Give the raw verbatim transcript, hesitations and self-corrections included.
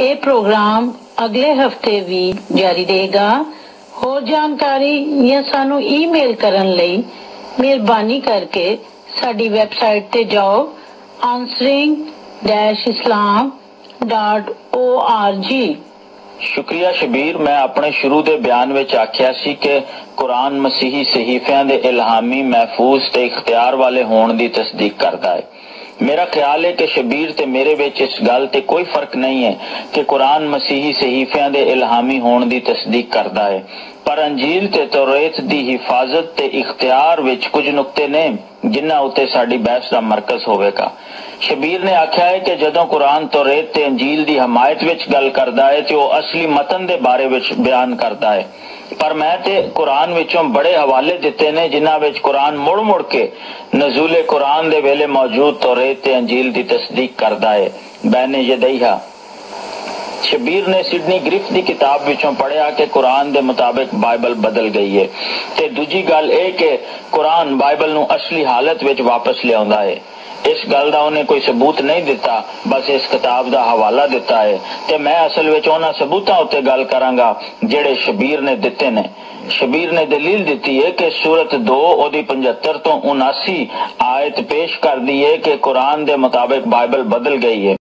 ਇਹ ਪ੍ਰੋਗਰਾਮ ਅਗਲੇ ਹਫਤੇ ਵੀ ਜਾਰੀ ਰਹੇਗਾ। ਹੋਰ ਜਾਣਕਾਰੀ ਜਾਂ ਸਾਨੂੰ ਈਮੇਲ ਕਰਨ ਲਈ ਮਿਹਰਬਾਨੀ ਕਰਕੇ ਸਾਡੀ ਵੈਬਸਾਈਟ ਤੇ ਜਾਓ answering dash islam dot org। शुक्रिया शबीर। मैं अपने शुरू दे बयान विच आख्या सी कि कुरान मसीही सहीफियां दे इल्हामी महफूज ते इख्तियार वाले होण दी तस्दीक करदा है। मेरा ख्याल है कि शबीर ते मेरे विच इस गल ते कोई फर्क नहीं है कि कुरान मसीही सहीफियां दे इल्हामी होण दी तस्दीक करदा है, पर अंजील ते तौरेत दी हिफाजत ते इख्तियार विच कुछ नुक्ते ने जिन्हां उत्ते साडी बहस दा मरकज होवेगा। शबीर ने आख्या है कि जदों कुरान तौरेत ते अंजील दी हमायत विच गल करदा है ते ओह असली मतन दे बारे विच बयान करदा है, पर मैं ते कुरान विचों बड़े हवाले दिते ने जिन्हां विच कुरान मुड़ मुड़ के नज़ूले कुरान दे वेले मौजूद तौरेत ते अंजील दी तस्दीक करदा है। बैने यदैहा शबीर ने सिडनी ग्रिफ दी किताब विचों पढ़िया कि कुरान दे मुताबिक बाइबल बदल गई है ते दूजी गल ए कि कुरान बाइबल नूं असली हालत विच वापस लियाउंदा है। इस गल दा उन्हें कोई सबूत नहीं दिता, बस इस किताब दा हवाला दिता है ते मैं असल विच उन्हां सबूतां उत्ते गल करांगा जेड़े शबीर ने दिते ने। शबीर ने दलील दिती है कि सूरत दो ओदी पचहत्तर तो उनासी आयत पेश कर दी है कि कुरान दे मुताबिक बाइबल बदल गई है।